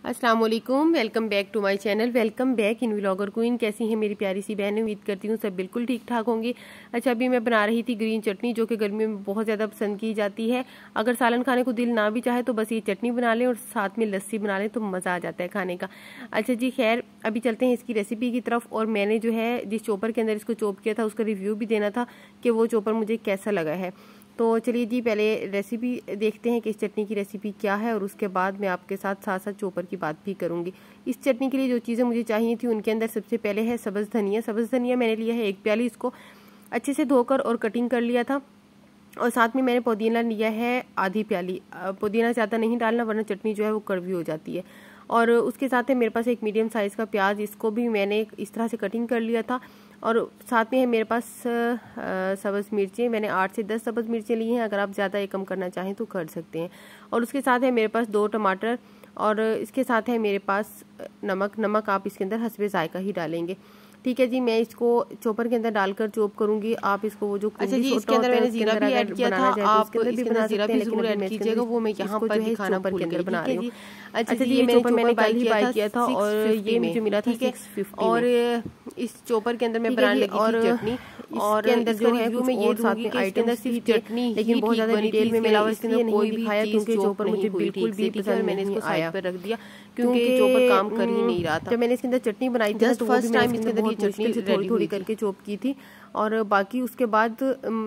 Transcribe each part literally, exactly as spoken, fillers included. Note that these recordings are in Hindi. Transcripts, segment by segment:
अस्सलाम वालेकुम, welcome back to my channel. Welcome back in vlogger queen. कैसी है मेरी प्यारी सी बहनें? उम्मीद करती हूँ सब बिल्कुल ठीक ठाक होंगी। अच्छा, अभी मैं बना रही थी ग्रीन चटनी, जो कि गर्मियों में बहुत ज़्यादा पसंद की जाती है। अगर सालन खाने को दिल ना भी चाहे तो बस ये चटनी बना लें और साथ में लस्सी बना लें तो मज़ा आ जाता है खाने का। अच्छा जी, खैर अभी चलते हैं इसकी रेसिपी की तरफ। और मैंने जो है जिस चॉपर के अंदर इसको चॉप किया था उसका रिव्यू भी देना था कि वो चॉपर मुझे कैसा लगा है। तो चलिए जी, पहले रेसिपी देखते हैं कि इस चटनी की रेसिपी क्या है और उसके बाद मैं आपके साथ साथ साथ चॉपर की बात भी करूंगी। इस चटनी के लिए जो चीज़ें मुझे चाहिए थी उनके अंदर सबसे पहले है सब्ज़ धनिया। सब्ज़ धनिया मैंने लिया है एक प्याली, इसको अच्छे से धोकर और कटिंग कर लिया था। और साथ में मैंने पुदीना लिया है आधी प्याली। पुदीना ज़्यादा नहीं डालना वरना चटनी जो है वो कड़वी हो जाती है। और उसके साथ है मेरे पास एक मीडियम साइज़ का प्याज, इसको भी मैंने इस तरह से कटिंग कर लिया था। और साथ में है मेरे पास सब्ज़ मिर्चें, मैंने आठ से दस सब्ज़ मिर्चें ली हैं। अगर आप ज़्यादा या कम करना चाहें तो कर सकते हैं। और उसके साथ है मेरे पास दो टमाटर। और इसके साथ है मेरे पास नमक। नमक आप इसके अंदर हस्बे जायका ही डालेंगे। ठीक है जी, मैं इसको चॉपर के अंदर डालकर चॉप करूंगी। आप इसको वो जो अच्छा जी, इसके अंदर मैंने जीरा भी ऐड किया था। आप इसके अंदर जीरा भी जरूर ऐड कीजिएगा, वो मैं यहाँ पर दिखाना भूल गई। बना रही हूँ। अच्छा जी, ये मैंने चॉपर बाई किया था और ये मुझे मिला था सिक्स फिफ्टी। और इस चॉपर के अंदर मैं बनाने लगी थी चटनी। और अंदर जो है मैं ये दूंगी कि इसके अंदर सिर्फ चटनी, लेकिन बहुत ज्यादा डिटेल में मैंने इसके अंदर कोई भी दिखाया क्योंकि चॉपर मुझे बिल्कुल भी पसंद, मैंने इसको साइड पर रख दिया क्योंकि चॉपर काम कर ही नहीं रहा था। जब मैंने इसके अंदर चटनी बनाई थी तो फर्स्ट टाइम इसके अंदर ये चटनी थोड़ी थोड़ी करके चॉप की थी। और बाकी उसके बाद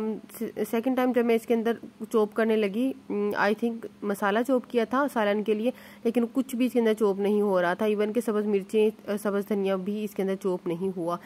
सेकंड टाइम जब मैं इसके अंदर चॉप करने लगी, आई थिंक मसाला चॉप किया था सालन के लिए, लेकिन कुछ भी इसके अंदर चॉप नहीं हो रहा था। इवन के सब्ज़ मिर्चें, सब्ज़ धनिया भी इसके अंदर चॉप नहीं हुआ।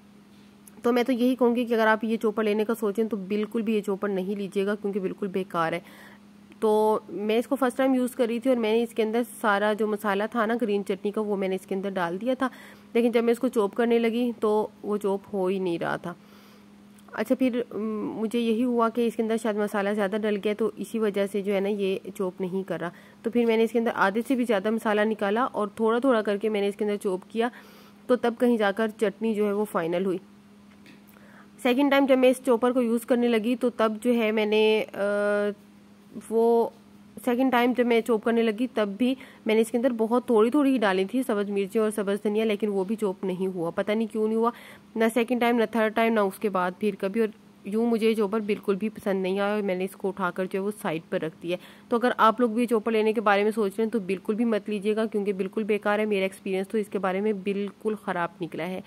तो मैं तो यही कहूँगी कि अगर आप ये चॉपर लेने का सोचें तो बिल्कुल भी ये चॉपर नहीं लीजिएगा क्योंकि बिल्कुल बेकार है। तो मैं इसको फर्स्ट टाइम यूज़ कर रही थी और मैंने इसके अंदर सारा जो मसाला था ना ग्रीन चटनी का वो मैंने इसके अंदर डाल दिया था, लेकिन जब मैं इसको चॉप करने लगी तो वो चॉप हो ही नहीं रहा था। अच्छा, फिर मुझे यही हुआ कि इसके अंदर शायद मसाला ज़्यादा डल गया, तो इसी वजह से जो है ना ये चॉप नहीं कर रहा। तो फिर मैंने इसके अंदर आधे से भी ज़्यादा मसाला निकाला और थोड़ा थोड़ा करके मैंने इसके अंदर चॉप किया, तो तब कहीं जाकर चटनी जो है वो फाइनल हुई। सेकेंड टाइम जब मैं इस चॉपर को यूज़ करने लगी तो तब जो है मैंने आ, वो सेकंड टाइम जब मैं चॉप करने लगी तब भी मैंने इसके अंदर बहुत थोड़ी थोड़ी ही डाली थी सब्ज़ मिर्ची और सब्ज़ धनिया, लेकिन वो भी चॉप नहीं हुआ। पता नहीं क्यों नहीं हुआ, ना सेकंड टाइम ना थर्ड टाइम ना उसके बाद फिर कभी। और यूँ मुझे चॉपर बिल्कुल भी पसंद नहीं आया और मैंने इसको उठाकर जो है वो साइड पर रख दिया। तो अगर आप लोग भी चॉपर लेने के बारे में सोच रहे हैं तो बिल्कुल भी मत लीजिएगा क्योंकि बिल्कुल बेकार है। मेरा एक्सपीरियंस तो इसके बारे में बिल्कुल ख़राब निकला है।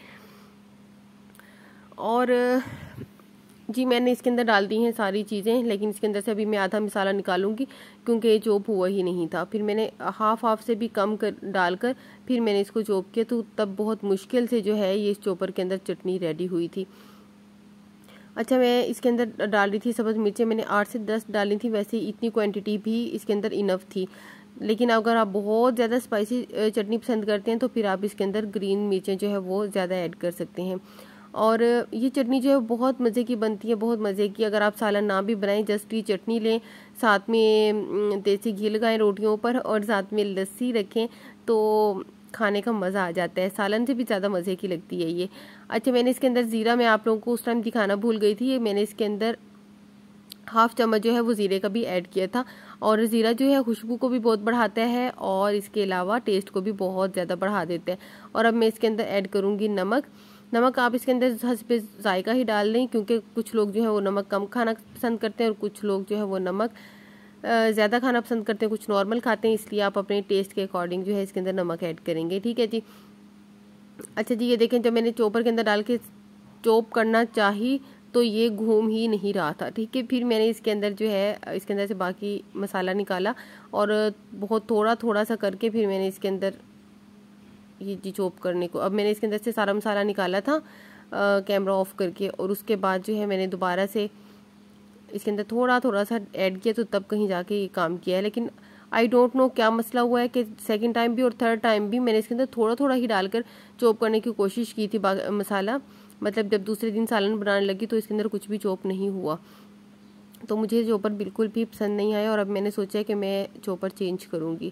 और जी, मैंने इसके अंदर डाल दी हैं सारी चीज़ें, लेकिन इसके अंदर से अभी मैं आधा मसाला निकालूंगी क्योंकि ये चॉप हुआ ही नहीं था। फिर मैंने हाफ हाफ से भी कम कर डालकर फिर मैंने इसको चॉप किया, तो तब बहुत मुश्किल से जो है ये इस चॉपर के अंदर चटनी रेडी हुई थी। अच्छा, मैं इसके अंदर डाल रही थी सब्ज़ मिर्चें, मैंने आठ से दस डाली थी। वैसे इतनी क्वान्टिटी भी इसके अंदर इनफ थी, लेकिन अगर आप बहुत ज़्यादा स्पाइसी चटनी पसंद करते हैं तो फिर आप इसके अंदर ग्रीन मिर्चें जो है वो ज़्यादा ऐड कर सकते हैं। और ये चटनी जो है बहुत मज़े की बनती है, बहुत मज़े की। अगर आप सालन ना भी बनाएं, जस्ट ये चटनी लें, साथ में देसी घी लगाएं रोटियों पर और साथ में लस्सी रखें तो खाने का मज़ा आ जाता है। सालन से भी ज़्यादा मज़े की लगती है ये। अच्छा, मैंने इसके अंदर ज़ीरा मैं आप लोगों को उस टाइम दिखाना भूल गई थी। मैंने इसके अंदर हाफ चम्मच जो है वो ज़ीरे का भी ऐड किया था। और ज़ीरा जो है खुशबू को भी बहुत बढ़ाता है और इसके अलावा टेस्ट को भी बहुत ज़्यादा बढ़ा देता है। और अब मैं इसके अंदर ऐड करूँगी नमक। नमक आप इसके अंदर हस्बे जायका ही डाल दें क्योंकि कुछ लोग जो है वो नमक कम खाना पसंद करते हैं और कुछ लोग जो है वो नमक ज़्यादा खाना पसंद करते हैं, कुछ नॉर्मल खाते हैं, इसलिए आप अपने टेस्ट के अकॉर्डिंग जो है इसके अंदर नमक ऐड करेंगे। ठीक है जी। अच्छा जी, ये देखें, जब मैंने चॉपर के अंदर डाल के चॉप करना चाही तो ये घूम ही नहीं रहा था। ठीक है, फिर मैंने इसके अंदर जो है इसके अंदर से बाकी मसाला निकाला और बहुत थोड़ा थोड़ा सा करके फिर मैंने इसके अंदर ये जी चॉप करने को, अब मैंने इसके अंदर से सारा मसाला निकाला था आ, कैमरा ऑफ करके। और उसके बाद जो है मैंने दोबारा से इसके अंदर थोड़ा थोड़ा सा ऐड किया, तो तब कहीं जाके ये काम किया है। लेकिन आई डोंट नो क्या मसला हुआ है कि सेकंड टाइम भी और थर्ड टाइम भी मैंने इसके अंदर थोड़ा थोड़ा ही डालकर चॉप करने की कोशिश की थी मसाला। मतलब जब दूसरे दिन सालन बनाने लगी तो इसके अंदर कुछ भी चॉप नहीं हुआ, तो मुझे चॉपर बिल्कुल भी पसंद नहीं आया और अब मैंने सोचा कि मैं चॉपर चेंज करूँगी।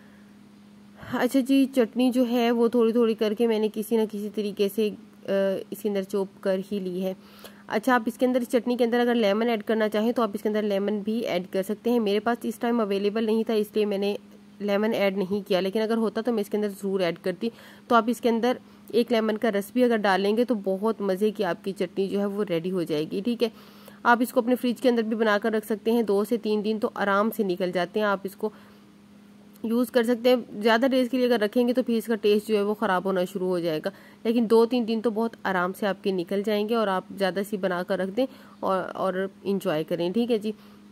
अच्छा जी, चटनी जो है वो थोड़ी थोड़ी करके मैंने किसी न किसी तरीके से इसके अंदर चॉप कर ही ली है। अच्छा, आप इसके अंदर इस चटनी के अंदर अगर लेमन ऐड करना चाहें तो आप इसके अंदर लेमन भी ऐड कर सकते हैं। मेरे पास इस टाइम अवेलेबल नहीं था इसलिए मैंने लेमन ऐड नहीं किया, लेकिन अगर होता तो मैं इसके अंदर ज़रूर ऐड करती। तो आप इसके अंदर एक लेमन का रस भी अगर डालेंगे तो बहुत मज़े की आपकी चटनी जो है वो रेडी हो जाएगी। ठीक है, आप इसको अपने फ्रिज के अंदर भी बनाकर रख सकते हैं, दो से तीन दिन तो आराम से निकल जाते हैं। आप इसको यूज़ कर सकते हैं। ज़्यादा डेज के लिए अगर रखेंगे तो फिर इसका टेस्ट जो है वो ख़राब होना शुरू हो जाएगा, लेकिन दो तीन दिन तो बहुत आराम से आपके निकल जाएंगे। और आप ज़्यादा सी बना कर रख दें और और इंजॉय करें। ठीक है जी,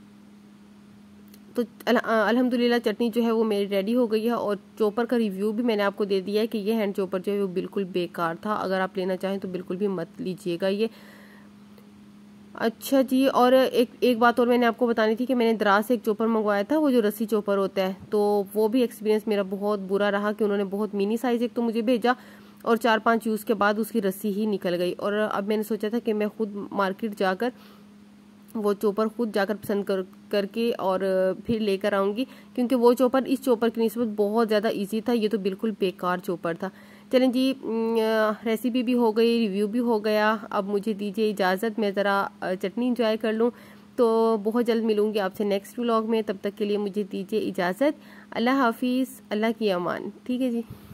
तो अल्हम्दुलिल्लाह चटनी जो है वो मेरी रेडी हो गई है। और चॉपर का रिव्यू भी मैंने आपको दे दिया है कि ये हैंड चॉपर जो है वो बिल्कुल बेकार था, अगर आप लेना चाहें तो बिल्कुल भी मत लीजिएगा ये। अच्छा जी, और एक एक बात और मैंने आपको बतानी थी कि मैंने दराज से एक चॉपर मंगवाया था, वो जो रस्सी चॉपर होता है, तो वो भी एक्सपीरियंस मेरा बहुत बुरा रहा कि उन्होंने बहुत मिनी साइज एक तो मुझे भेजा और चार पांच यूज़ के बाद उसकी रस्सी ही निकल गई। और अब मैंने सोचा था कि मैं खुद मार्केट जाकर वो चॉपर खुद जाकर पसंद कर करके और फिर लेकर आऊँगी, क्योंकि वो चॉपर इस चॉपर की निस्बत बहुत ज़्यादा ईजी था, ये तो बिल्कुल बेकार चॉपर था। चलें जी, रेसिपी भी हो गई, रिव्यू भी हो गया, अब मुझे दीजिए इजाज़त, मैं ज़रा चटनी इंजॉय कर लूँ। तो बहुत जल्द मिलूँगी आपसे नेक्स्ट व्लॉग में, तब तक के लिए मुझे दीजिए इजाज़त। अल्लाह हाफिज़, अल्लाह की अमान। ठीक है जी।